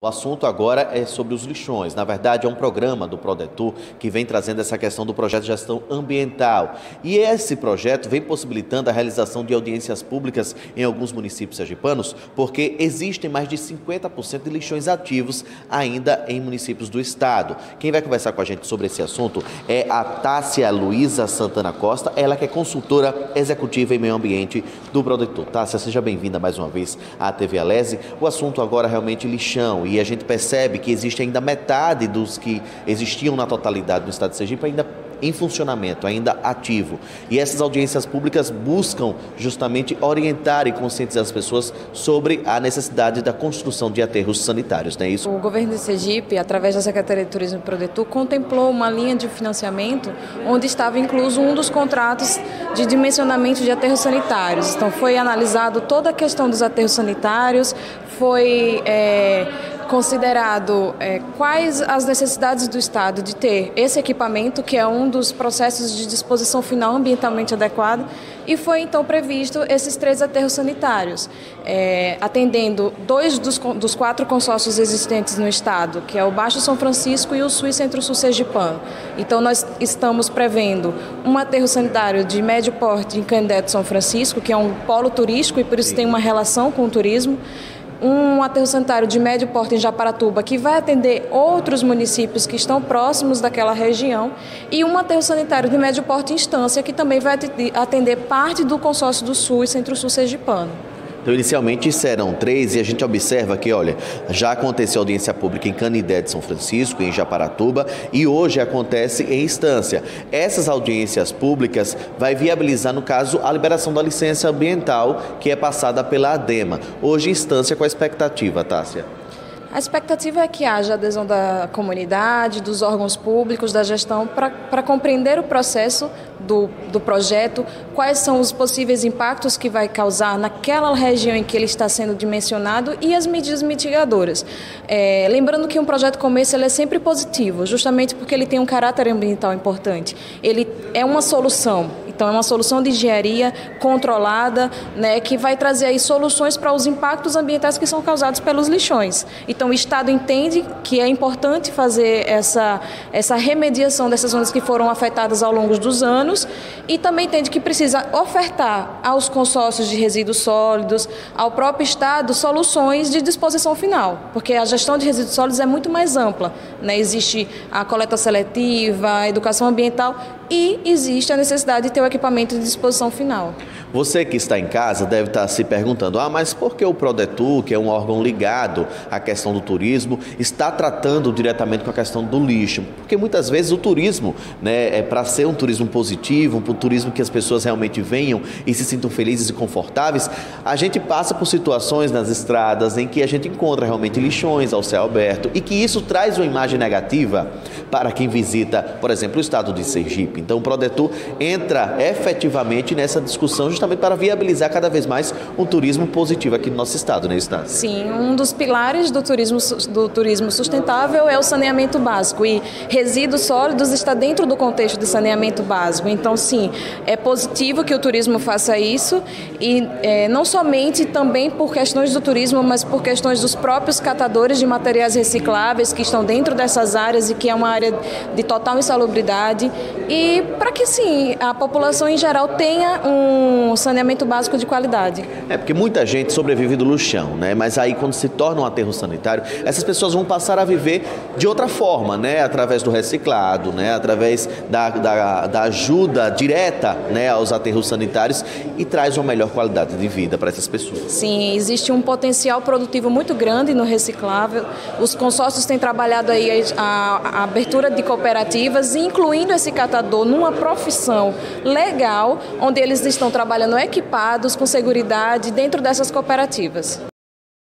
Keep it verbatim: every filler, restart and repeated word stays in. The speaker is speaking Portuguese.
O assunto agora é sobre os lixões. Na verdade, é um programa do Prodetur que vem trazendo essa questão do projeto de gestão ambiental. E esse projeto vem possibilitando a realização de audiências públicas em alguns municípios sergipanos, porque existem mais de cinquenta por cento de lixões ativos ainda em municípios do estado. Quem vai conversar com a gente sobre esse assunto é a Tássia Luiza Santana Costa, ela que é consultora executiva em meio ambiente do Prodetur. Tássia, seja bem-vinda mais uma vez à T V Alesi. O assunto agora é realmente lixão. E a gente percebe que existe ainda metade dos que existiam na totalidade do estado de Sergipe ainda em funcionamento, ainda ativo. E essas audiências públicas buscam justamente orientar e conscientizar as pessoas sobre a necessidade da construção de aterros sanitários, não é isso? O governo de Sergipe, através da Secretaria de Turismo e Prodetur, contemplou uma linha de financiamento onde estava incluso um dos contratos de dimensionamento de aterros sanitários. Então foi analisado toda a questão dos aterros sanitários, foi é, considerado é, quais as necessidades do Estado de ter esse equipamento, que é um dos processos de disposição final ambientalmente adequado, e foi então previsto esses três aterros sanitários, é, atendendo dois dos, dos quatro consórcios existentes no Estado, que é o Baixo São Francisco e o Sul e Centro-Sul Sergipano. Então nós estamos prevendo um aterro sanitário de médio porte em Canindé do São Francisco, que é um polo turístico e por isso tem uma relação com o turismo, um aterro sanitário de médio porte em Japaratuba, que vai atender outros municípios que estão próximos daquela região, e um aterro sanitário de médio porte em Estância, que também vai atender parte do consórcio do Sul e Centro-Sul Sergipano. Então, inicialmente serão três e a gente observa que, olha, já aconteceu audiência pública em Canindé de São Francisco, em Japaratuba, e hoje acontece em Estância. Essas audiências públicas vai viabilizar, no caso, a liberação da licença ambiental que é passada pela ADEMA. Hoje, em Estância, com a expectativa, Tássia? A expectativa é que haja adesão da comunidade, dos órgãos públicos, da gestão, para compreender o processo do, do projeto, quais são os possíveis impactos que vai causar naquela região em que ele está sendo dimensionado e as medidas mitigadoras. É, lembrando que um projeto como esse ele é sempre positivo, justamente porque ele tem um caráter ambiental importante. Ele é uma solução. Então, é uma solução de engenharia controlada, né, que vai trazer aí soluções para os impactos ambientais que são causados pelos lixões. Então, o Estado entende que é importante fazer essa, essa remediação dessas zonas que foram afetadas ao longo dos anos e também entende que precisa ofertar aos consórcios de resíduos sólidos, ao próprio Estado, soluções de disposição final, porque a gestão de resíduos sólidos é muito mais ampla, né? Existe a coleta seletiva, a educação ambiental e existe a necessidade de ter o equipamento de disposição final. Você que está em casa deve estar se perguntando, ah, mas por que o Prodetur, que é um órgão ligado à questão do turismo, está tratando diretamente com a questão do lixo? Porque muitas vezes o turismo, né, é para ser um turismo positivo, um turismo que as pessoas realmente venham e se sintam felizes e confortáveis, a gente passa por situações nas estradas em que a gente encontra realmente lixões ao céu aberto e que isso traz uma imagem negativa para quem visita, por exemplo, o estado de Sergipe. Então o Prodetur entra efetivamente nessa discussão justamente para viabilizar cada vez mais um turismo positivo aqui no nosso estado, né, estado? Sim, um dos pilares do turismo, do turismo sustentável é o saneamento básico e resíduos sólidos está dentro do contexto de saneamento básico. Então, sim, é positivo que o turismo faça isso e é, não somente também por questões do turismo, mas por questões dos próprios catadores de materiais recicláveis que estão dentro dessas áreas e que é uma área de total insalubridade e para que, sim, a população em geral tenha um saneamento básico de qualidade. É, porque muita gente sobrevive do lixão, né? Mas aí quando se torna um aterro sanitário, essas pessoas vão passar a viver de outra forma, né? Através do reciclado, né? Através da, da, da ajuda direta, né? Aos aterros sanitários e traz uma melhor qualidade de vida para essas pessoas. Sim, existe um potencial produtivo muito grande no reciclável. Os consórcios têm trabalhado aí a, a abertura de cooperativas, incluindo esse catador numa profissão legal, onde eles estão trabalhando equipados, com seguridade, dentro dessas cooperativas.